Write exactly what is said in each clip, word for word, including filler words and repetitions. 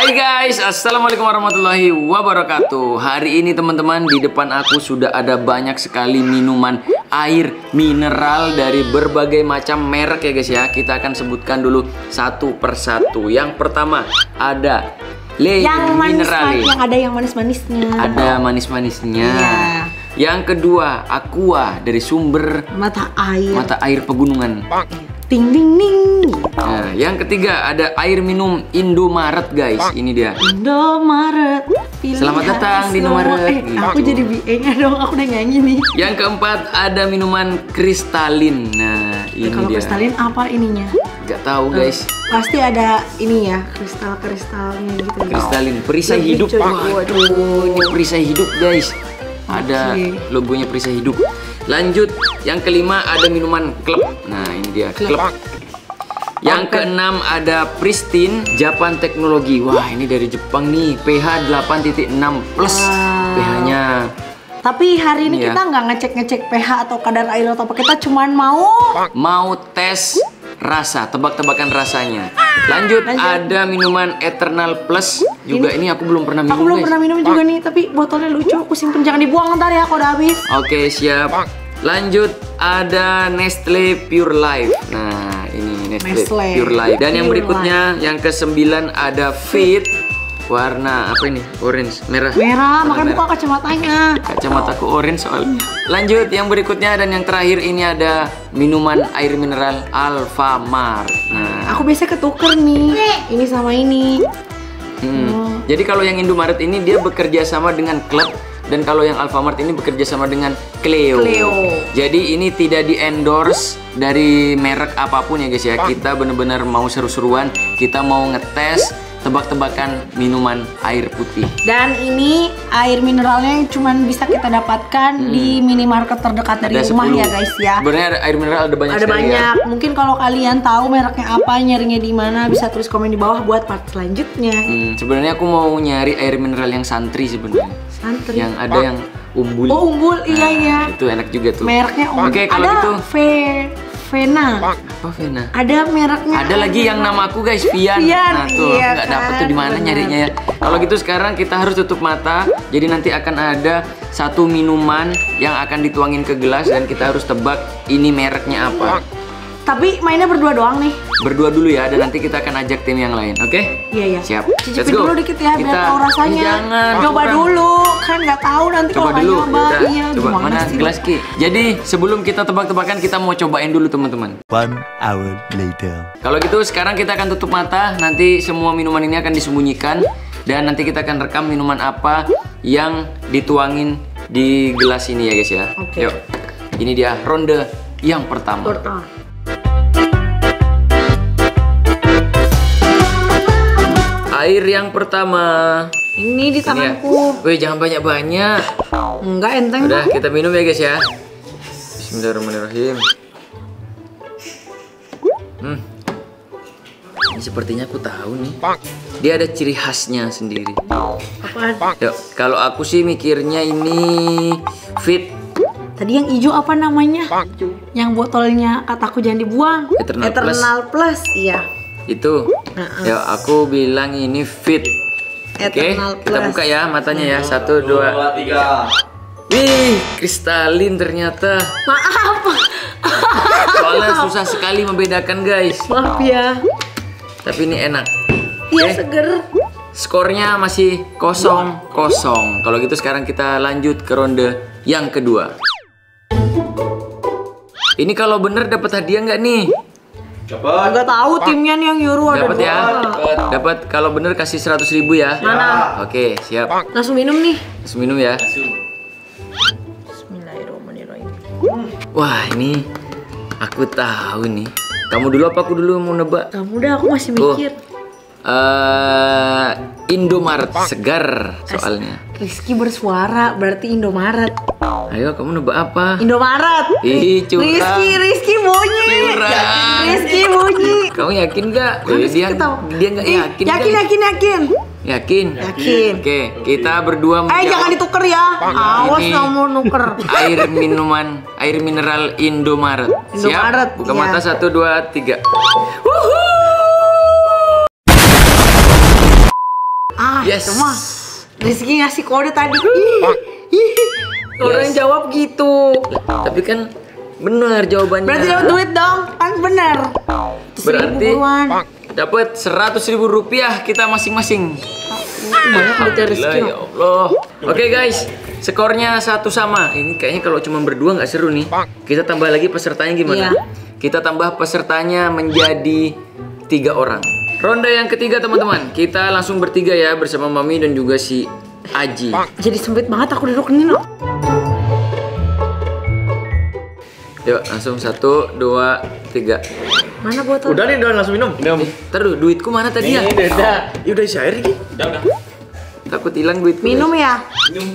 Hai guys, assalamualaikum warahmatullahi wabarakatuh. Hari ini teman-teman, di depan aku sudah ada banyak sekali minuman air mineral dari berbagai macam merek ya guys ya. Kita akan sebutkan dulu satu persatu. Yang pertama ada Le yang Minerale. Yang ada yang manis-manisnya. Ada manis-manisnya. Iya. Yang kedua Aqua dari sumber Mata air. mata air pegunungan. Ting ding ding. Nah, yang ketiga ada air minum Indomaret guys. Ini dia. Indomaret. Selamat datang di Indomaret. Eh, Gitu. aku jadi B E-nya dong. Aku udah nyanyi nih. Yang keempat ada minuman kristalin. Nah, ini Kalau dia. kristalin apa ininya? Gak tahu guys. Pasti ada ini ya, kristal-kristalnya gitu. Kristalin perisai Lebih hidup. coy. Waduh, ini perisai hidup guys. Ada Oke. logonya perisai hidup. Lanjut, yang kelima ada minuman klub. Nah, ini dia klub. Yang keenam ada Pristine Japan Teknologi. Wah, ini dari Jepang nih. pH delapan titik enam plus Wow. pH-nya. Tapi hari ini Iya. kita nggak ngecek-ngecek pH atau kadar air atau apa. Kita cuman mau Mau tes rasa, tebak-tebakan rasanya. Lanjut, Lanjut. ada minuman Eternal Plus. Juga ini, aku belum pernah minum Aku belum guys. pernah minum juga nih, tapi botolnya lucu. Aku simpen, jangan dibuang ntar ya, kalau udah habis. Oke, siap. Lanjut, ada Nestle Pure Life. Nah, ini Nestle, Nestle Pure Life. Dan yang Pure berikutnya, yang kesembilan ada Fit. Warna apa ini? Orange, merah. Merah, Warna makanya merah. buka kacamatanya. Kacamataku orange soalnya. Lanjut, yang berikutnya dan yang terakhir ini ada minuman air mineral Alfamart. Nah, Aku biasanya ketuker nih, ini sama ini. hmm. Jadi kalau yang Indomaret ini dia bekerja sama dengan klub. Dan kalau yang Alfamart ini bekerja sama dengan Cleo. Cleo. Jadi ini tidak di endorse dari merek apapun ya guys ya. Kita bener-bener mau seru-seruan. Kita mau ngetes tebak-tebakan minuman air putih. Dan ini air mineralnya yang cuman bisa kita dapatkan di minimarket terdekat dari Ada rumah sepuluh. ya guys ya. Sebenarnya air mineral ada banyak Ada sekali banyak. ya. Mungkin kalau kalian tahu mereknya apa, nyarinya di mana, bisa tulis komen di bawah buat part selanjutnya. Hmm, sebenarnya aku mau nyari air mineral yang santri sebenarnya. Santri. Yang ada yang umbul. Oh, umbul, iya Nah, iya. Itu enak juga tuh. Mereknya umbul. Oke, kalau ada gitu Ve Vena. apa Vena? Ada mereknya. Ada lagi yang namaku guys, Vian. Vian, Nah tuh, iya nggak dapet kan? tuh di mana Benar. nyarinya ya. Kalau gitu sekarang kita harus tutup mata. Jadi nanti akan ada satu minuman yang akan dituangin ke gelas dan kita harus tebak ini mereknya apa. Tapi mainnya berdua doang nih. Berdua dulu ya, dan nanti kita akan ajak tim yang lain. Oke? Iya iya. Siap. Cicipin dulu dikit ya, biar Kita- tahu rasanya. Jangan. Coba kurang. dulu, kan nggak tahu nanti Coba kalau nggak dulu. nyoba. Yaudah, Iya, coba gimana mana sih? gelas Ki? Jadi sebelum kita tebak-tebakan kita mau cobain dulu teman-teman. One hour later. Kalau gitu sekarang kita akan tutup mata. Nanti semua minuman ini akan disembunyikan dan nanti kita akan rekam minuman apa yang dituangin di gelas ini ya guys ya. Oke. Yuk. Ini dia ronde yang pertama. Pertama. Air yang pertama. Ini di Ini ya. tanganku. Wih, jangan banyak-banyak. Enggak enteng. Udah, kok. kita minum ya guys ya. Bismillahirrahmanirrahim. Hmm. Ini sepertinya aku tahu nih. Dia ada ciri khasnya sendiri. Apaan? Yuk, kalau aku sih mikirnya ini Fit. Tadi yang hijau apa namanya? Yang botolnya kataku jangan dibuang. Eternal Plus. Iya. Itu. Heeh. Yuk, aku bilang ini Fit. Oke, Eternal kita Plus. buka ya matanya ya. Satu, dua, tiga. Wih, kristalin ternyata. Maaf. Soalnya susah sekali membedakan guys. Maaf ya. Tapi ini enak. Iya Oke. seger. Skornya masih kosong kosong. Kalau gitu sekarang kita lanjut ke ronde yang kedua. Ini kalau bener dapat hadiah nggak nih? Enggak tahu timnya nih yang nyuruh ada Dapat ya? dua. Dapat. Kalau bener kasih seratus ribu ya. Mana? Oke, siap. Langsung minum nih. Terus minum ya. Bismillahirrahmanirrahim. Wah, ini aku tahu nih. Kamu dulu apa aku dulu mau nebak? Kamu dah, aku masih Oh. mikir. Eh, Indomaret segar soalnya. Rizky bersuara, berarti Indomaret. Ayo, kamu nebak apa? Indomaret. Ih, curang. Rizky, Rizky bunyi. Curang. Rizky bunyi. Kamu yakin nggak? Kok Rizky dia ketawa? dia nggak Ih, yakin. Yakin, guys. yakin, yakin. Yakin? Yakin. Oke, kita berdua Eh, menjawab jangan dituker ya. Awas Ini- kamu nuker. air minuman, air mineral Indomaret. Indomaret, Siap? Buka iya. mata, satu, dua, tiga. Yes. Cuma Rizky ngasih kode tadi. Orang Yes. jawab gitu. Tapi kan benar jawabannya. Berarti dapat duit dong, kan bener. Berarti dapat seratus ribu rupiah kita masing-masing. Banyak duitnya Rizky. Alhamdulillah, ya Allah. Oke guys, skornya satu sama. Ini kayaknya kalau cuma berdua nggak seru nih. Kita tambah lagi pesertanya gimana? Iya. Kita tambah pesertanya menjadi tiga orang. Ronde yang ketiga teman-teman. Kita langsung bertiga ya bersama Mami dan juga si Aji. Jadi sempit banget aku duduk ini loh. Yuk langsung satu, dua, tiga. Mana botol? Udah nih, udah langsung minum. Minum. Taruh duitku mana tadi ya? Ini udah. Ya udah isi air Ki. Udah, udah. Takut hilang duitku. Minum ya? Minum.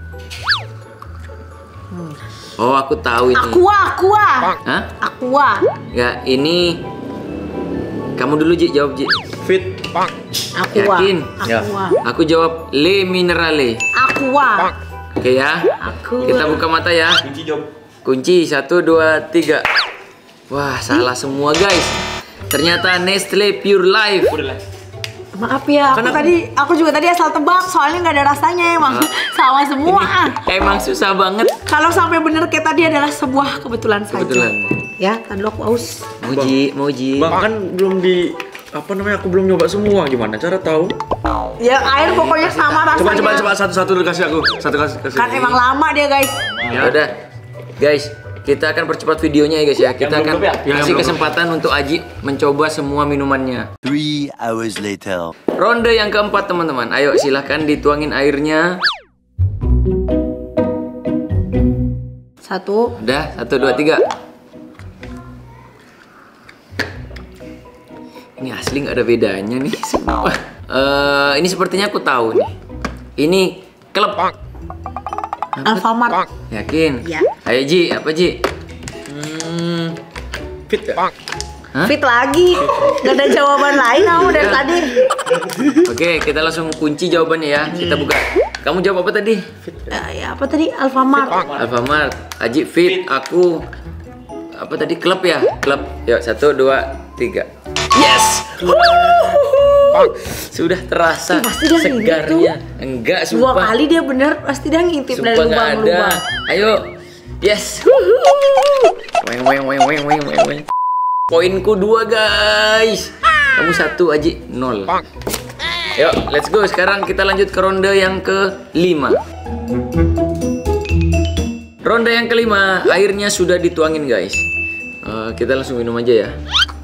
Oh aku tahu ini. Aqua, aqua. Hah? Aqua. Ya ini. Kamu dulu Ji jawab Ji. Fit. Aqua. Yakin? Ya. Aqua. Aku jawab Le Minerale. Aqua. Oke ya. Aqua. Kita buka mata ya. Kunci job. Kunci satu dua tiga. Wah salah semua guys. Ternyata Nestle Pure Life. Udah lah. Maaf ya, aku Karena- tadi, aku juga tadi asal tebak, soalnya nggak ada rasanya emang. Sama semua. Emang susah banget. Kalau sampai bener kayak tadi adalah sebuah kebetulan saja. Kebetulan. Ya, tadi aku aus. Moji, Moji. Bang kan belum di apa namanya aku belum nyoba semua, gimana cara tahu? Ya air pokoknya sama rasanya. Coba coba coba satu-satu dulu kasih aku. Satu kasih kasih. Kan emang lama dia guys. Ya udah, guys. Kita akan percepat videonya ya guys ya. Kita Yang akan belum ya? Yang kasih belum. kesempatan untuk Aji mencoba semua minumannya. Three hours later. Ronde yang keempat teman-teman. Ayo silahkan dituangin airnya. Satu. Udah, satu, dua, tiga. Ini asli nggak ada bedanya nih. Sumpah. Eh, ini sepertinya aku tahu nih. Ini klub. Alfamart. Yakin? Ya. Ayo Ji, apa Ji? Hmm, fit ya? Hah? Fit lagi. Gak ada jawaban lain kamu dari tadi. Oke, kita langsung kunci jawabannya ya. Kita buka. Kamu jawab apa tadi? Ya, ya, apa tadi? Alfamart. Alfamart. Aji fit. Aku apa tadi? Klub ya? Klub. Yuk, satu, dua, tiga. Yes. Sudah terasa Ih, pasti dia ngintip segarnya. Enggak, Dua sumpah. kali dia bener pasti dia ngintip dari Sumpah nggak ada. lubang-lubang. Ayo. Yes. Weng weng weng weng weng weng weng. Poinku dua guys. Kamu satu Aji nol. Yuk, let's go. Sekarang kita lanjut ke ronde yang kelima. Ronde yang kelima, airnya sudah dituangin guys. Eh, kita langsung minum aja ya.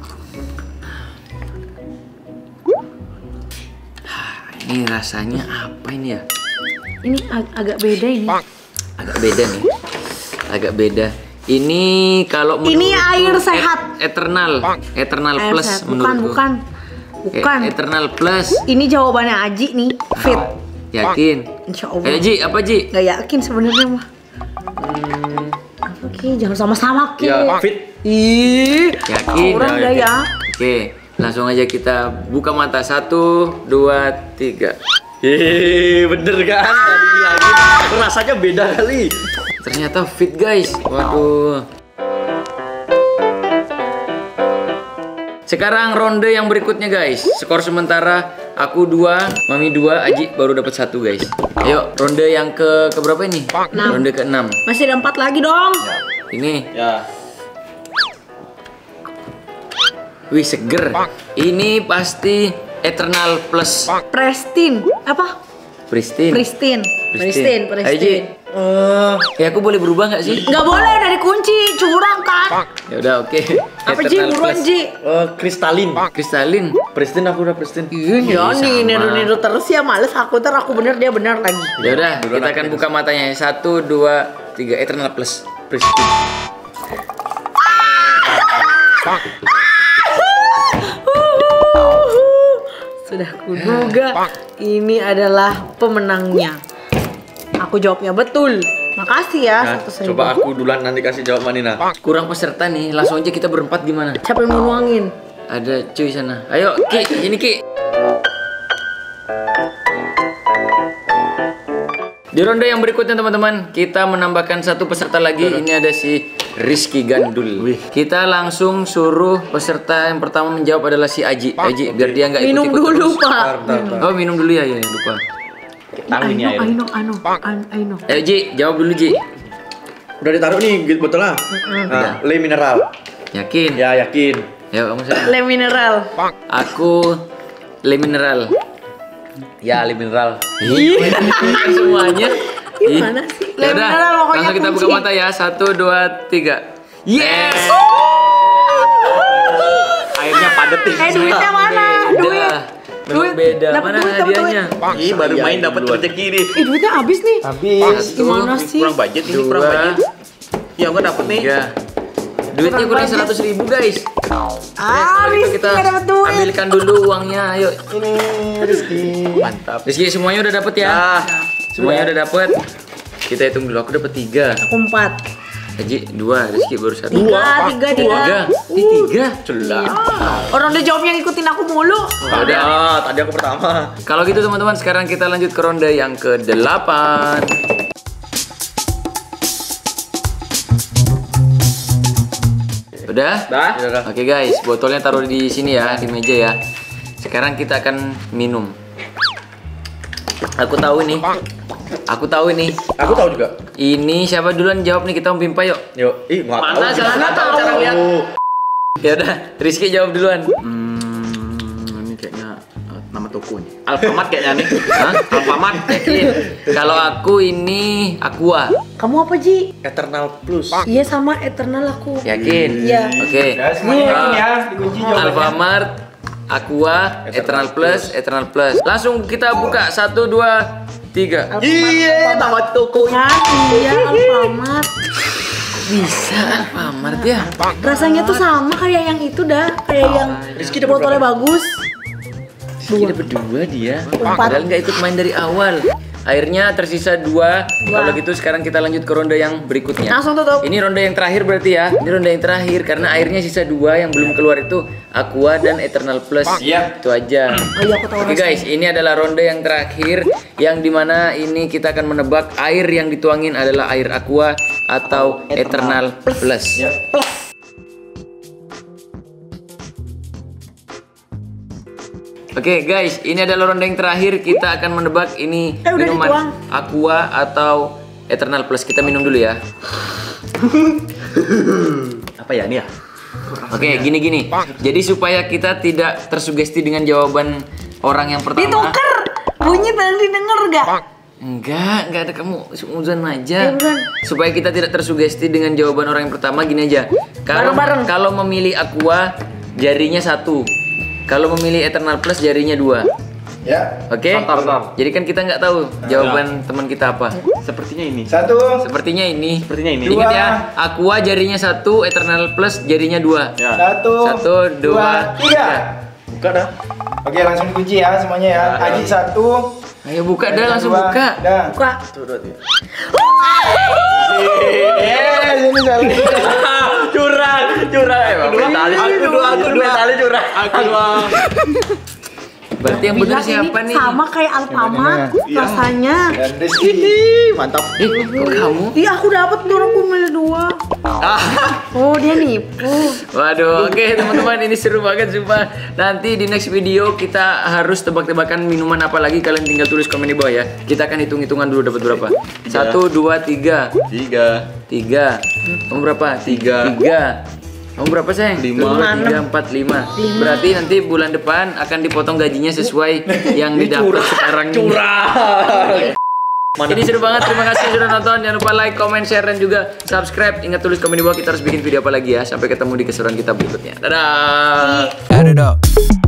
Ini rasanya apa ini ya? Ini ag- agak beda ini. Agak beda nih. Agak beda. Ini kalau Ini menurutku air et- sehat. Eternal. Eternal Air plus sehat. Bukan, menurutku. bukan. Bukan. E- Eternal plus. Ini jawabannya Aji nih. Fit. Yakin? Insya Allah. Ayo Ji, apa Ji? Gak yakin sebenarnya mah. Hmm, Apa Ki? Jangan sama-sama Ki. Ya, fit. Ih. yakin? Orang Ya, dah ya. Oke, langsung aja kita buka mata. Satu, dua, tiga. Hehehe, bener kan? Tadi bilangin rasanya beda kali. Ternyata fit guys. Waduh. Sekarang ronde yang berikutnya guys. Skor sementara aku dua, Mami dua, Aji baru dapat satu guys. Ayo ronde yang ke ke berapa ini? Enam. Ronde ke enam. Masih ada empat lagi dong. Ini, Ya. wih seger. Ini pasti Eternal plus Prestin. Apa? Pristine. Pristine. Pristine. Ayo Ji. Pristine. Eh, ya aku boleh berubah nggak sih? Gak boleh udah dikunci. Curang kan? Ya udah oke. Apa Ji? Eternal Buruan plus Ji. Eh, kristalin. Kristalin. Prestin aku udah Prestin. Iya nih, sama. niru-niru terus ya males aku ntar aku bener dia bener lagi. Ya udah, Duluan kita aku akan ya. buka matanya. Satu, dua, tiga. Eternal plus. Prestin. Sudah kuduga ini adalah pemenangnya. Aku jawabnya betul. Makasih ya Nah, satu seribu. coba aku duluan nanti kasih jawab Manina. Kurang peserta nih. Langsung aja kita berempat gimana? Siapa yang mau nuangin? Ada cuy sana. Ayo, Ki, ini Ki. Di ronde yang berikutnya teman-teman, kita menambahkan satu peserta lagi. Ini ada si Rizky Gandul. Wih. Kita langsung suruh peserta yang pertama menjawab adalah si Aji. Aji, biar dia nggak Minum ikut-ikut dulu, terus. Pak. Oh, minum dulu ya, ya lupa. Tahu ini air. Aino, Aino, Aino, Aino. Ayo Ji, jawab dulu Ji. Udah ditaruh nih gitu botolnya. Nah, le mineral. Yakin? Ya yakin. Ya kamu saya. Le mineral. Aku le mineral. Ya le mineral. Ih, semuanya. Gimana sih? Le Ya udah, mineral pokoknya langsung kita buka kunci. mata ya. Satu, dua, tiga. Yes. Airnya padet nih. Eh, duitnya mana? Duit. Memang Duit. beda. Dapet Mana duit, dapet hadiahnya? Ih, baru main dapat rezeki nih. Eh, duitnya habis nih. Habis. Gimana sih? Kurang budget ini kurang Dua. budget. Ya enggak dapat nih. Tiga. Duitnya kurang budget. seratus ribu guys. Ah, Kalau gitu Rizky kita nggak dapet duit. ambilkan dulu uangnya. Ayo. Ini Rizky. Mantap. Rizky semuanya udah dapet ya? Ah, Semuanya udah dapet. Kita hitung dulu. Aku dapet tiga. Aku empat. Haji dua. Rizky baru satu. Tiga, tiga, tiga. Tiga. Ini tiga. celah. Orang udah jawab yang ngikutin aku mulu. Tadi ah, tadi aku pertama. Kalau gitu teman-teman, sekarang kita lanjut ke ronde yang kedelapan. Udah? Udah. Oke guys, botolnya taruh di sini ya, di meja ya. Sekarang kita akan minum. Aku tahu ini. Aku tahu ini. Aku tahu juga. Ini siapa duluan jawab nih, kita mau pimpa yuk. Yuk, ih nggak tahu. Mana jangan Nggak tahu tahu. cara lihat. Ya udah, Rizky jawab duluan. Hmm, ini kayaknya eh, nama toko nih. Alfamart kayaknya nih. Hah? Alfamart. Yakin? Kalau aku ini Aqua. Kamu apa, Ji? Eternal Plus. Iya sama Eternal aku. Yakin? Iya. Oke. semuanya yakin ya, dikunci jawabannya. Alfamart, Aqua, Eternal Plus, Eternal Plus. Langsung kita buka. Satu, dua, tiga. Iya, nama toko. Kan, iya Alfamart. Bisa Alfamart ya? Rasanya tuh sama kayak yang itu dah, kayak yang Rizky dapat botolnya bagus. Rizky dapat dua dia. Empat. Padahal nggak ikut main dari awal. Akhirnya tersisa dua. Dua. Kalau gitu sekarang kita lanjut ke ronde yang berikutnya. Langsung tutup. Ini ronde yang terakhir berarti ya. Ini ronde yang terakhir karena airnya sisa dua yang belum keluar itu Aqua dan Eternal Plus. Iya. Itu aja. Oh iya, aku tahu Oke guys, ini adalah ronde yang terakhir yang dimana ini kita akan menebak air yang dituangin adalah air Aqua atau Eternal Plus. Oke guys, ini adalah ronde yang terakhir. Kita akan menebak ini Eh, udah minuman dituang. Aqua atau Eternal Plus. Kita minum dulu ya. Apa ya ini ya? Oke, gini-gini. Jadi supaya kita tidak tersugesti dengan jawaban orang yang pertama. Ditukar. Bunyi tadi denger gak? Enggak, enggak ada, kamu uzon aja. Ya, beneran. Supaya kita tidak tersugesti dengan jawaban orang yang pertama, gini aja. Kalau Bareng-bareng. kalau memilih Aqua, jarinya satu. Kalau memilih Eternal Plus, jarinya dua. Ya. Oke? Tar, tar, tar. Jadi kan kita nggak tahu jawaban teman kita apa. Sepertinya ini. Satu. Sepertinya ini. Sepertinya ini. Ingat Dua. ya, Aqua jarinya satu, Eternal Plus jarinya dua. Ya. Satu. Satu, dua, tiga. Buka dah. Oke, langsung dikunci ya semuanya ya. Ya. Aji satu. Ayo buka dah, Aji langsung dua. buka. Dah. Buka. Satu, dua, tiga. Eh, ini salah. curang, curang. Emang mentalis. Aku dua, aku dua. Mentalis curang. Aku dua. Berarti yang benar Bilang siapa ini nih? sama kayak Alfamart Iya. rasanya. Dan Rizky. Ih, mantap. Eh, kok kamu? Iya, aku dapat dulu, aku milih dua. Oh, dia nipu. Waduh, oke teman-teman, ini seru banget sumpah. Nanti di next video kita harus tebak-tebakan minuman apa lagi. Kalian tinggal tulis komen di bawah ya. Kita akan hitung-hitungan dulu dapat berapa. Satu, dua, tiga, Tiga. tiga. Kamu berapa? Tiga. Tiga. Kamu berapa sayang? Lima. Dua, tiga, empat, lima. Berarti nanti bulan depan akan dipotong gajinya sesuai yang didapat sekarang. Curang. Ini seru banget, terima kasih sudah nonton. Jangan lupa like, comment, share, dan juga subscribe. Ingat tulis komen di bawah kita harus bikin video apa lagi ya. Sampai ketemu di keseruan kita berikutnya. Dadah. Add it up.